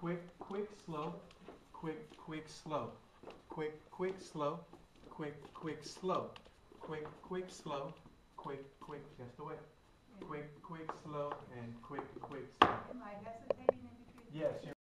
quick, quick, slow, quick, quick, slow, quick, quick, slow, quick, quick, slow, quick, quick, slow, quick, quick, just the way. Quick, quick, slow, and quick, quick, slow. Am I hesitating in between? Yes, you're